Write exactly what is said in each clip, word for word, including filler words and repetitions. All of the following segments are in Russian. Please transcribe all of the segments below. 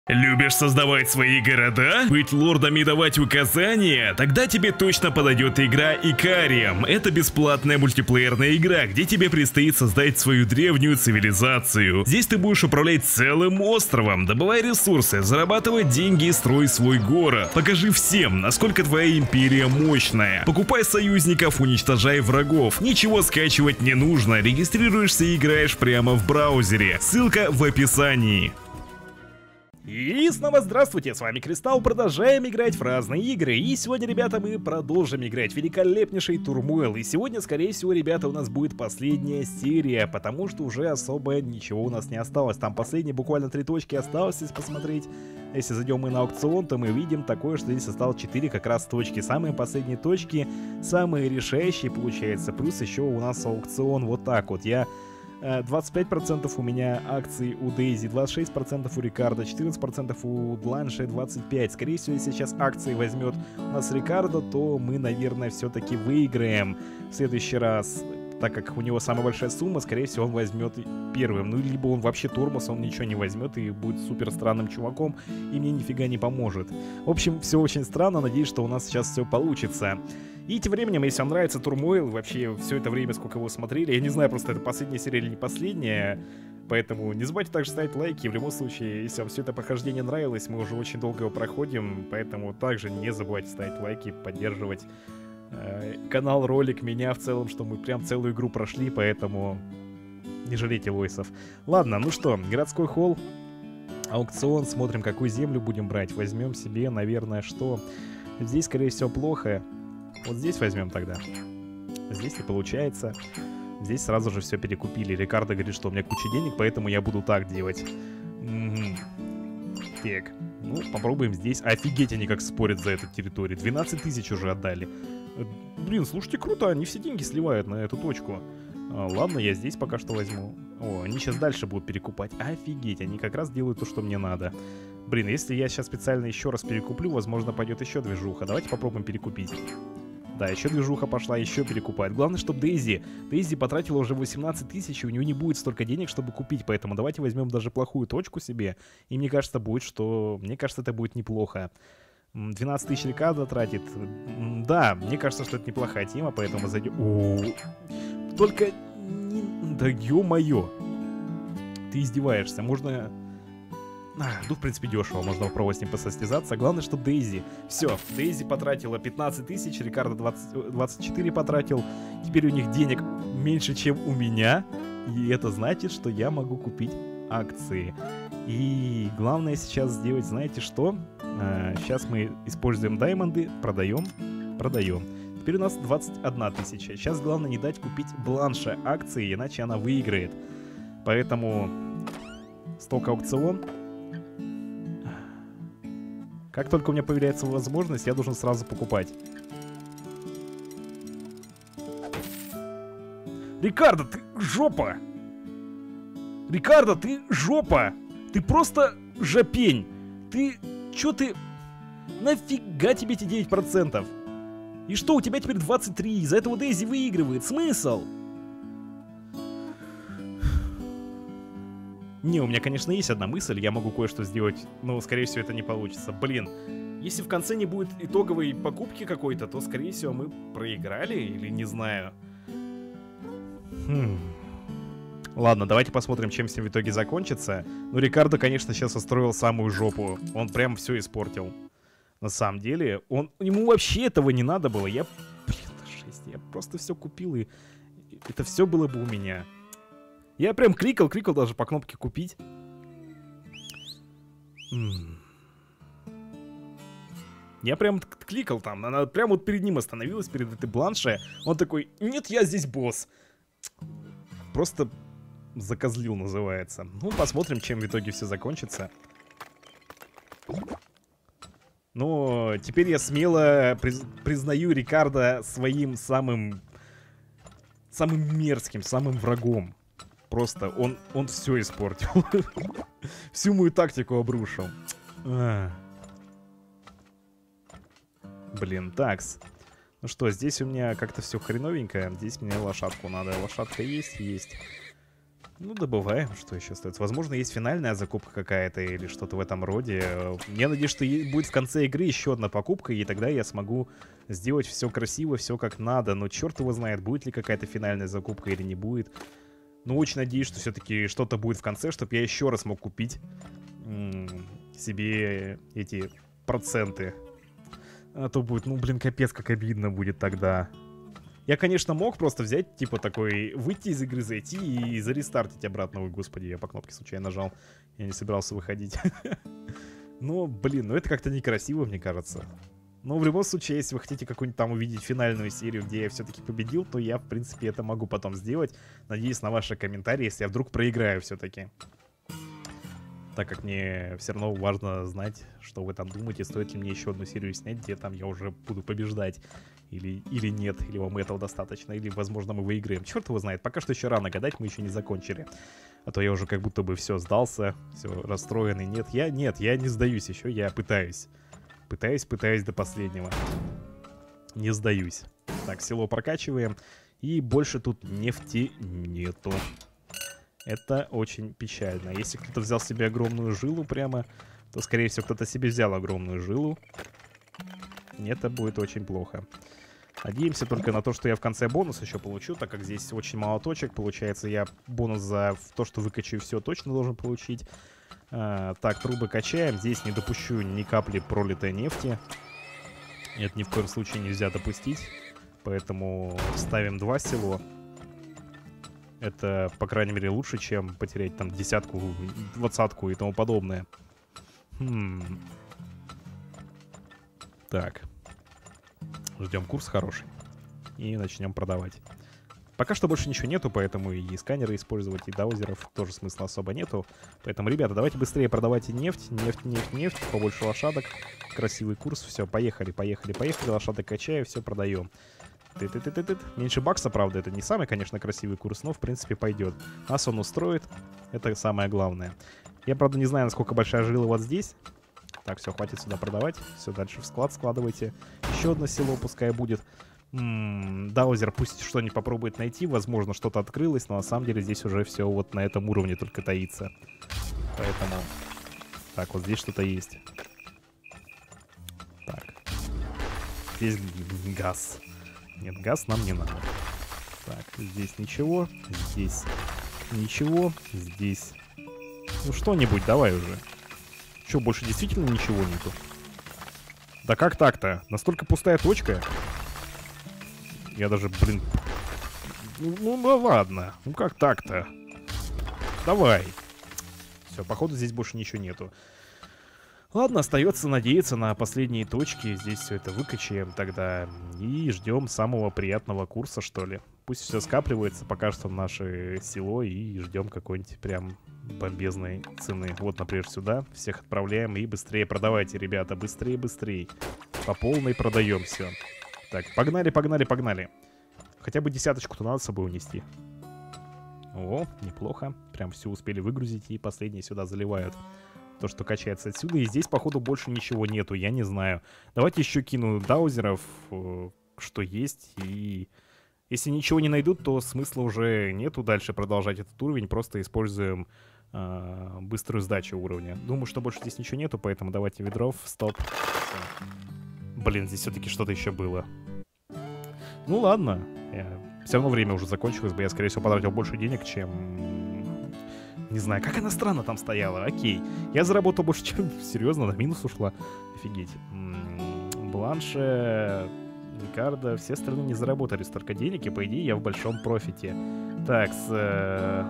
Любишь создавать свои города? Быть лордом и давать указания? Тогда тебе точно подойдет игра Икариам. Это бесплатная мультиплеерная игра, где тебе предстоит создать свою древнюю цивилизацию. Здесь ты будешь управлять целым островом, добывай ресурсы, зарабатывай деньги и строй свой город. Покажи всем, насколько твоя империя мощная. Покупай союзников, уничтожай врагов. Ничего скачивать не нужно, регистрируешься и играешь прямо в браузере. Ссылка в описании. И снова здравствуйте, с вами Кристалл, продолжаем играть в разные игры. И сегодня, ребята, мы продолжим играть в великолепнейший Турмойл. И сегодня, скорее всего, ребята, у нас будет последняя серия, потому что уже особо ничего у нас не осталось. Там последние буквально три точки осталось, если посмотреть. Если зайдем мы на аукцион, то мы видим такое, что здесь осталось четыре как раз точки. Самые последние точки, самые решающие, получается. Плюс еще у нас аукцион вот так вот. Я... двадцать пять процентов у меня акций у Дейзи, двадцать шесть процентов у Рикардо, четырнадцать процентов у Бланше, двадцать пять процентов. Скорее всего, если сейчас акции возьмет у нас Рикардо, то мы, наверное, все-таки выиграем в следующий раз. Так как у него самая большая сумма, скорее всего, он возьмет первым. Ну, либо он вообще тормоз, он ничего не возьмет и будет супер странным чуваком, и мне нифига не поможет. В общем, все очень странно, надеюсь, что у нас сейчас все получится. И тем временем, если вам нравится Турмойл, вообще все это время, сколько вы смотрели, я не знаю, просто это последняя серия или не последняя, поэтому не забывайте также ставить лайки. В любом случае, если вам все это прохождение нравилось, мы уже очень долго его проходим, поэтому также не забывайте ставить лайки, поддерживать э, канал, ролик, меня в целом, что мы прям целую игру прошли, поэтому не жалейте войсов. Ладно, ну что, городской холл, аукцион, смотрим, какую землю будем брать. Возьмем себе, наверное, что... Здесь, скорее всего, плохо. Вот здесь возьмем тогда. Здесь не получается. Здесь сразу же все перекупили. Рикардо говорит, что у меня куча денег, поэтому я буду так делать. М-м-м. Так, ну попробуем здесь. Офигеть, они как спорят за эту территорию. двенадцать тысяч уже отдали. Блин, слушайте, круто, они все деньги сливают на эту точку. А, ладно, я здесь пока что возьму. О, они сейчас дальше будут перекупать. Офигеть, они как раз делают то, что мне надо. Блин, если я сейчас специально еще раз перекуплю, возможно, пойдет еще движуха. Давайте попробуем перекупить. Да, еще движуха пошла, еще перекупает. Главное, чтобы Дейзи... Дейзи потратила уже восемнадцать тысяч, и у нее не будет столько денег, чтобы купить. Поэтому давайте возьмем даже плохую точку себе. И мне кажется, будет, что... Мне кажется, это будет неплохо. двенадцать тысяч Рикардо тратит. Да, мне кажется, что это неплохая тема, поэтому зайдем... О-о-о. Только... Не... Да ё-моё. Ты издеваешься. Можно... А, ну, в принципе, дешево, можно попробовать с ним посостязаться. Главное, что Дейзи. Все, Дейзи потратила пятнадцать тысяч, Рикардо двадцать, двадцать четыре потратил. Теперь у них денег меньше, чем у меня. И это значит, что я могу купить акции. И главное сейчас сделать, знаете что? А, сейчас мы используем даймонды, продаем, продаем. Теперь у нас двадцать одна тысяча. Сейчас главное не дать купить Бланше акции, иначе она выиграет. Поэтому сток аукцион. Как только у меня появляется возможность, я должен сразу покупать. Рикардо, ты жопа! Рикардо, ты жопа! Ты просто жопень! Ты... Чё ты... Нафига тебе эти девять процентов? И что, у тебя теперь двадцать три? Из-за этого Дейзи выигрывает. Смысл? Не, у меня, конечно, есть одна мысль, я могу кое-что сделать, но, скорее всего, это не получится. Блин, если в конце не будет итоговой покупки какой-то, то, скорее всего, мы проиграли или не знаю. Хм. Ладно, давайте посмотрим, чем все в итоге закончится. Ну, Рикардо, конечно, сейчас устроил самую жопу. Он прям все испортил. На самом деле, он... ему вообще этого не надо было. Я... Блин, жесть, я просто все купил, и это все было бы у меня. Я прям кликал, кликал даже по кнопке купить. М-м. Я прям кликал там, она прям вот перед ним остановилась, перед этой Бланше. Он такой, нет, я здесь босс. Просто закозлил, называется. Ну, посмотрим, чем в итоге все закончится. Но теперь я смело приз признаю Рикардо своим самым... Самым мерзким, самым врагом. Просто он, он все испортил. Всю мою тактику обрушил. А. Блин, такс. Ну что, здесь у меня как-то все хреновенько. Здесь мне лошадку надо. Лошадка есть? Есть. Ну, добываем, что еще остается. Возможно, есть финальная закупка какая-то или что-то в этом роде. Я надеюсь, что будет в конце игры еще одна покупка, и тогда я смогу сделать все красиво, все как надо. Но черт его знает, будет ли какая-то финальная закупка или не будет. Ну, очень надеюсь, что все-таки что-то будет в конце, чтобы я еще раз мог купить себе эти проценты. А то будет, ну, блин, капец, как обидно будет тогда. Я, конечно, мог просто взять, типа, такой, выйти из игры, зайти и зарестартить обратно. Ой, господи, я по кнопке случайно нажал. Я не собирался выходить. Но, блин, ну это как-то некрасиво, мне кажется. Но в любом случае, если вы хотите какую-нибудь там увидеть финальную серию, где я все-таки победил, то я, в принципе, это могу потом сделать. Надеюсь на ваши комментарии, если я вдруг проиграю все-таки. Так как мне все равно важно знать, что вы там думаете, стоит ли мне еще одну серию снять, где там я уже буду побеждать. Или, или нет, или вам этого достаточно, или, возможно, мы выиграем. Черт его знает, пока что еще рано гадать, мы еще не закончили. А то я уже как будто бы все сдался, все расстроенный. Нет, я нет, я не сдаюсь еще, я пытаюсь. Пытаюсь, пытаюсь до последнего. Не сдаюсь. Так, село прокачиваем. И больше тут нефти нету. Это очень печально. Если кто-то взял себе огромную жилу прямо, то, скорее всего, кто-то себе взял огромную жилу. Это будет очень плохо. Надеемся только на то, что я в конце бонус еще получу, так как здесь очень мало точек. Получается, я бонус за то, что выкачаю все, точно должен получить. А, так, трубы качаем. Здесь не допущу ни капли пролитой нефти. Это ни в коем случае нельзя допустить. Поэтому ставим два село. Это, по крайней мере, лучше, чем потерять там десятку, двадцатку и тому подобное. Хм. Так. Ждем курс хороший. И начнем продавать. Пока что больше ничего нету, поэтому и сканеры использовать, и даузеров тоже смысла особо нету. Поэтому, ребята, давайте быстрее продавайте нефть. Нефть, нефть, нефть. Побольше лошадок. Красивый курс. Все, поехали, поехали, поехали. Лошадок качаю, все продаем. Ты-ты-ты-ты-ты. Меньше бакса, правда, это не самый, конечно, красивый курс, но, в принципе, пойдет. Нас он устроит. Это самое главное. Я, правда, не знаю, насколько большая жила вот здесь. Так, все, хватит сюда продавать. Все, дальше в склад складывайте. Еще одно село пускай будет. М-м, даузер пусть что-нибудь попробует найти. Возможно, что-то открылось, но на самом деле здесь уже все вот на этом уровне только таится. Поэтому... Так, вот здесь что-то есть. Так. Здесь газ. Нет, газ нам не надо. Так, здесь ничего. Здесь ничего. Здесь... Ну что-нибудь, давай уже. Что, больше действительно ничего нету? Да как так-то? Настолько пустая точка? Я даже, блин... Ну, ну да ладно. Ну как так-то? Давай. Все, походу здесь больше ничего нету. Ладно, остается надеяться на последние точки. Здесь все это выкачаем тогда. И ждем самого приятного курса, что ли. Пусть все скапливается, пока что в наше село. И ждем какой-нибудь прям бомбезной цены. Вот, например, сюда. Всех отправляем. И быстрее продавайте, ребята. Быстрее, быстрее. По полной продаем все. Так, погнали, погнали, погнали. Хотя бы десяточку-то надо с собой унести. О, неплохо. Прям все успели выгрузить. И последние сюда заливают. То, что качается отсюда. И здесь, походу, больше ничего нету. Я не знаю. Давайте еще кину даузеров, что есть. И если ничего не найдут, то смысла уже нету дальше продолжать этот уровень. Просто используем э, быструю сдачу уровня. Думаю, что больше здесь ничего нету, поэтому давайте ведров. Стоп. Все. Блин, здесь все-таки что-то еще было. Ну ладно. Я... Все равно время уже закончилось бы. Я, скорее всего, потратил больше денег, чем... Не знаю, как она странно там стояла. Окей. Я заработал больше, чем... Серьезно, на минус ушла. Офигеть. М-м-м. Бланше, Рикардо, все страны не заработали столько денег, и, по идее, я в большом профите. Так, с... Э...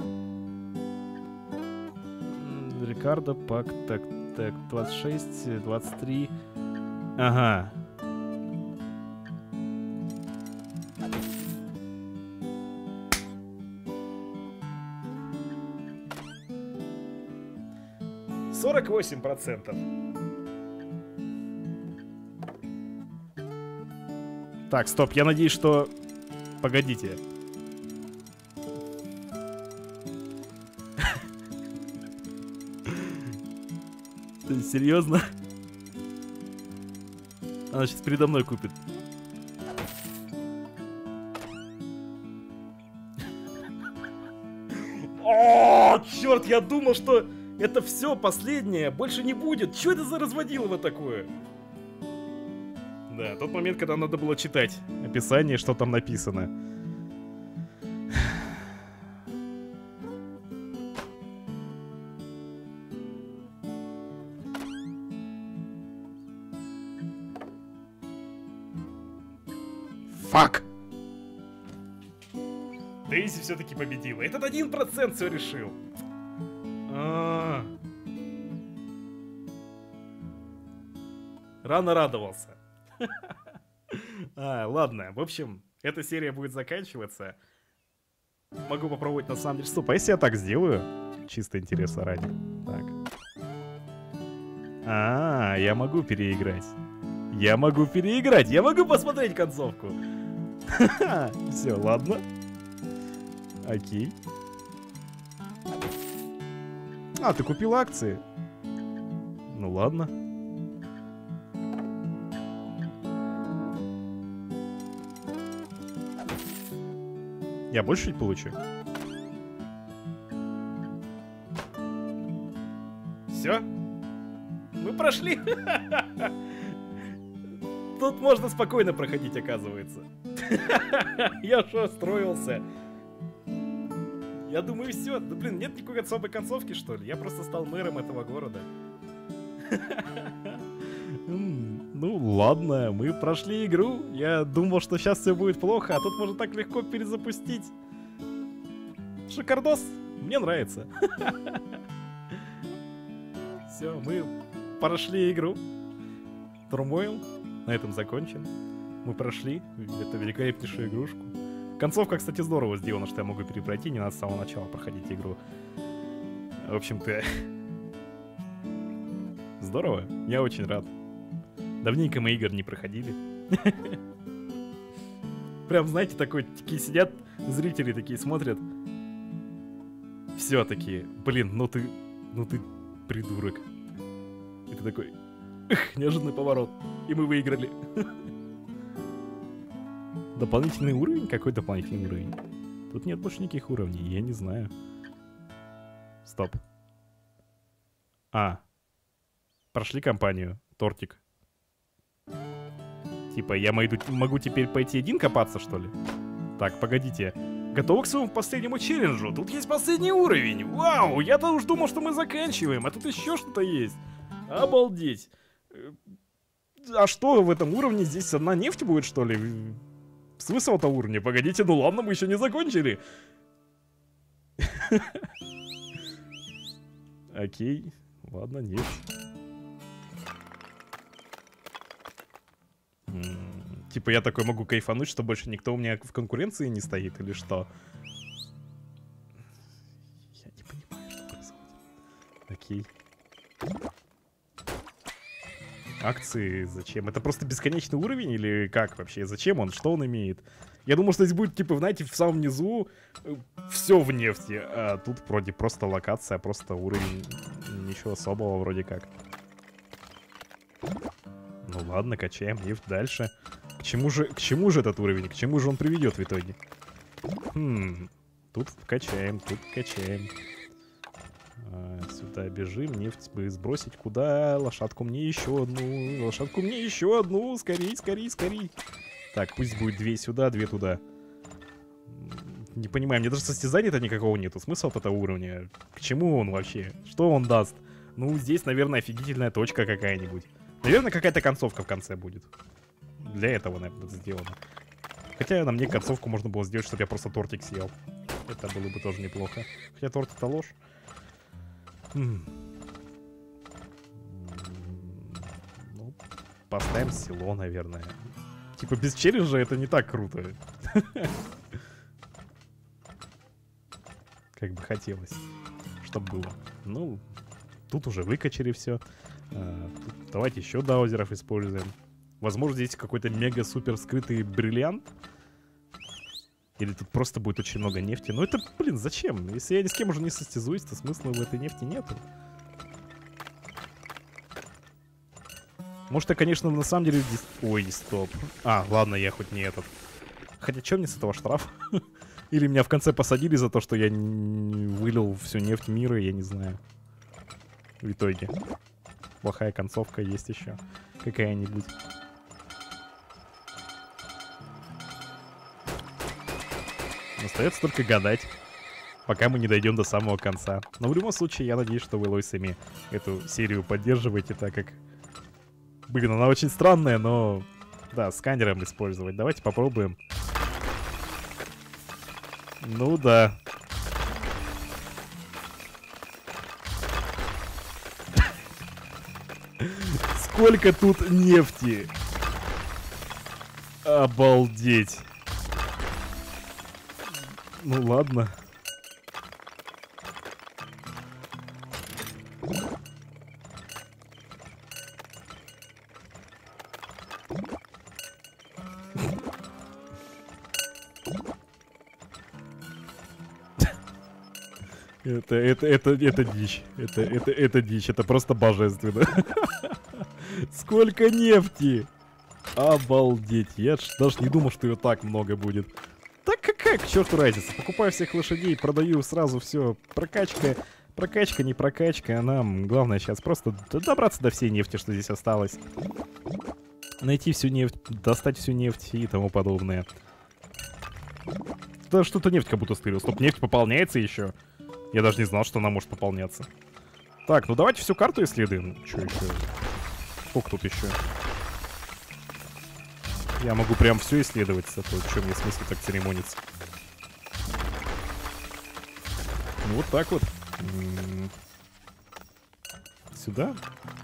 Рикардо, пак, так, так, двадцать шесть, двадцать три. Ага. сорок восемь процентов. Так, стоп, я надеюсь, что... Погодите. Серьезно? Она сейчас передо мной купит. Вот, я думал, что это все последнее, больше не будет. Что это за разводилово такое? Да, тот момент, когда надо было читать описание, что там написано. Фак! Дейзи все-таки победила. Этот один процент все решил. А-а-а. Рано радовался. А, ладно, в общем, эта серия будет заканчиваться. Могу попробовать на самом деле. Стоп, а если я так сделаю? Чисто интересно ради. Так. А, я могу переиграть. Я могу переиграть. Я могу посмотреть концовку. Все, ладно. Окей. А, ты купил акции? Ну ладно. Я больше чуть получу? Все? Мы прошли. Тут можно спокойно проходить, оказывается. Я что, строился? Я думаю, все. Да блин, нет никакой особой концовки, что ли? Я просто стал мэром этого города. Ну ладно, мы прошли игру. Я думал, что сейчас все будет плохо, а тут можно так легко перезапустить. Шикардос. Мне нравится. Все, мы прошли игру. Турмойл. На этом закончим. Мы прошли эту великолепнейшую игрушку. Концовка, кстати, здорово сделана, что я могу перепройти, не надо с самого начала проходить игру. В общем-то, здорово, я очень рад. Давненько мы игр не проходили. Прям, знаете, такой, такие сидят зрители, такие смотрят. Все такие, блин, ну ты, ну ты придурок. И ты такой, эх, неожиданный поворот. И мы выиграли. Дополнительный уровень? Какой дополнительный уровень? Тут нет больше никаких уровней, я не знаю. Стоп. А. Прошли кампанию. Тортик. Типа, я могу, могу теперь пойти один копаться, что ли? Так, погодите. Готовы к своему последнему челленджу? Тут есть последний уровень. Вау, я-то уж думал, что мы заканчиваем, а тут еще что-то есть. Обалдеть. А что в этом уровне? Здесь одна нефть будет, что ли? Смысл этого уровня? Погодите, ну ладно, мы еще не закончили. Окей, ладно, нет. Типа я такой могу кайфануть, что больше никто у меня в конкуренции не стоит или что? Я не понимаю, что происходит. Окей. Акции зачем? Это просто бесконечный уровень или как вообще? Зачем он? Что он имеет? Я думал, что здесь будет, типа, знаете, в самом низу все в нефти. А тут вроде просто локация, просто уровень. Ничего особого вроде как. Ну ладно, качаем нефть дальше. К чему же, к чему же этот уровень? К чему же он приведет в итоге? Хм, тут качаем, тут качаем. А, сюда бежим, нефть бы сбросить. Куда? Лошадку мне еще одну. Лошадку мне еще одну. Скорей, скорей, скорей. Так, пусть будет две сюда, две туда. Не понимаю, мне даже состязания-то никакого нету. Смысл от этого уровня? К чему он вообще? Что он даст? Ну, здесь, наверное, офигительная точка какая-нибудь. Наверное, какая-то концовка в конце будет. Для этого, наверное, сделано. Хотя на мне концовку можно было сделать, чтобы я просто тортик съел. Это было бы тоже неплохо. Хотя торт это ложь. М-м. Ну, поставим село, наверное. Типа без челленджа это не так круто. Как бы хотелось, чтобы было. Ну, тут уже выкачали все. А, тут давайте еще даузеров используем. Возможно, здесь какой-то мега-супер скрытый бриллиант. Или тут просто будет очень много нефти. Но это, блин, зачем? Если я ни с кем уже не состязуюсь, то смысла в этой нефти нету. Может, я, конечно, на самом деле... Ой, стоп. А, ладно, я хоть не этот. Хотя, что мне с этого штрафа? Или меня в конце посадили за то, что я вылил всю нефть мира, я не знаю. В итоге. Плохая концовка есть еще. Какая-нибудь. Остается только гадать, пока мы не дойдем до самого конца. Но в любом случае, я надеюсь, что вы, лойсами, эту серию поддерживаете, так как... Блин, она очень странная, но... Да, сканером использовать. Давайте попробуем. Ну да. Сколько тут нефти? Обалдеть. Ну ладно. Это, это, это, это дичь. Это, это, это дичь. Это просто божественно. Сколько нефти! Обалдеть. Я ж даже не думал, что ее так много будет. Так какая к черту разница? Покупаю всех лошадей, продаю сразу все. Прокачка, прокачка, не прокачка. А нам главное сейчас просто добраться до всей нефти, что здесь осталось. Найти всю нефть, достать всю нефть и тому подобное. Да что-то нефть как будто стырил. Стоп, нефть пополняется еще. Я даже не знал, что она может пополняться. Так, ну давайте всю карту исследуем. Что еще? Сколько тут еще? Я могу прям все исследовать, а то в чем мне смысл так церемониться. Ну вот так вот. М-м-м. Сюда?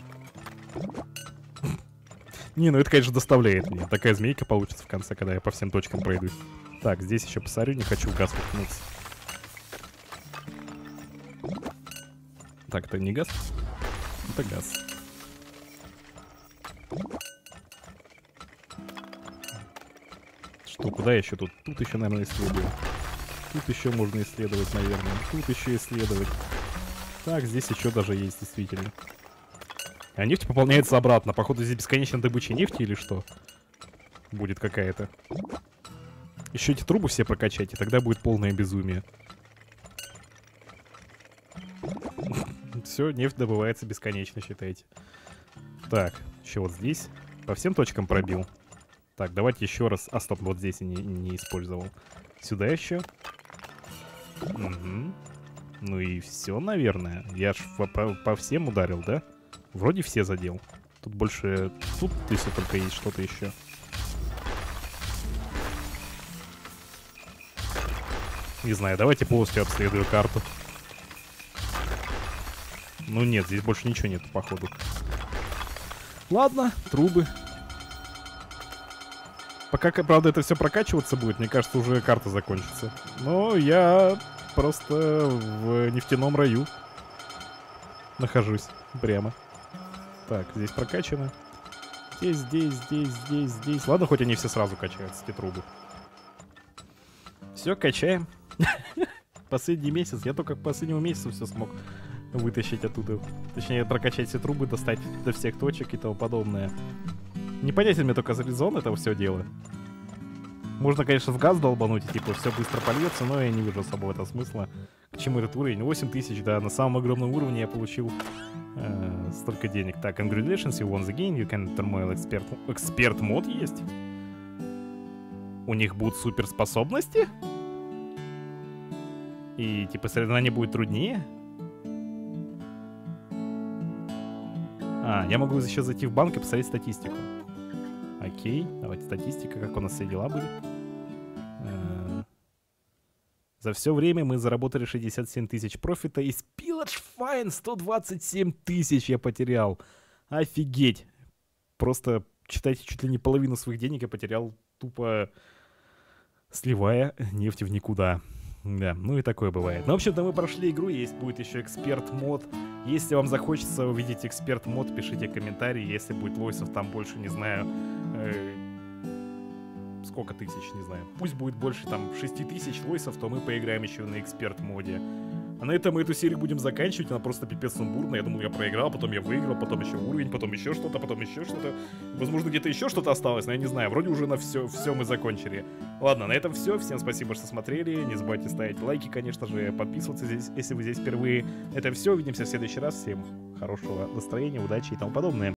Не, ну это, конечно, доставляет мне. Такая змейка получится в конце, когда я по всем точкам пройду. Так, здесь еще посмотрю, не хочу в газ воткнуться. Так, это не газ? Это газ. Что, куда еще тут? Тут еще, наверное, исследую. Тут еще можно исследовать, наверное. Тут еще исследовать. Так, здесь еще даже есть, действительно. А нефть пополняется обратно. Походу, здесь бесконечная добыча нефти или что? Будет какая-то. Еще эти трубы все прокачать, и тогда будет полное безумие. Все, нефть добывается бесконечно, считайте. Так, еще вот здесь. По всем точкам пробил. Так, давайте еще раз. А, стоп, вот здесь я не, не использовал. Сюда еще. Угу. Ну и все, наверное. Я ж по, по, по всем ударил, да? Вроде все задел. Тут больше... Тут, если только есть что-то еще. Не знаю, давайте полностью обследую карту. Ну нет, здесь больше ничего нет, походу. Ладно, трубы. Пока, правда, это все прокачиваться будет, мне кажется, уже карта закончится. Но я просто в нефтяном раю нахожусь прямо. Так, здесь прокачано. Здесь, здесь, здесь, здесь, здесь. Ладно, хоть они все сразу качаются, эти трубы. Все, качаем. Последний месяц. Я только к последнему месяцу все смог вытащить оттуда. Точнее, прокачать все трубы, достать до всех точек и тому подобное. Непонятен мне только резон этого все дело. Можно, конечно, в газ долбануть, и типа все быстро польется, но я не вижу особого этого смысла. К чему этот уровень? восемь тысяч, да, на самом огромном уровне я получил э, столько денег. Так, congratulations, you won the game, you can turmoil expert, expert мод есть. У них будут суперспособности? И типа соревнование будет труднее? А, я могу еще зайти в банк и посмотреть статистику. Окей, давайте статистика, как у нас все дела были. Э-э- За все время мы заработали шестьдесят семь тысяч профита и Spillage Fine сто двадцать семь тысяч я потерял. Офигеть. Просто, читайте, чуть ли не половину своих денег я потерял, тупо сливая нефть в никуда. Да, ну и такое бывает. Ну, в общем-то, мы прошли игру, есть будет еще эксперт-мод. Если вам захочется увидеть эксперт-мод, пишите комментарии. Если будет лойсов там больше, не знаю, э, сколько тысяч, не знаю. Пусть будет больше там шесть тысяч лойсов, то мы поиграем еще на эксперт-моде. А на этом мы эту серию будем заканчивать, она просто пипец сумбурная. Я думал, я проиграл, потом я выиграл, потом еще уровень, потом еще что-то, потом еще что-то. Возможно, где-то еще что-то осталось, но я не знаю. Вроде уже на все, все мы закончили. Ладно, на этом все. Всем спасибо, что смотрели. Не забывайте ставить лайки, конечно же, подписываться здесь, если вы здесь впервые. Это все. Увидимся в следующий раз. Всем хорошего настроения, удачи и тому подобное.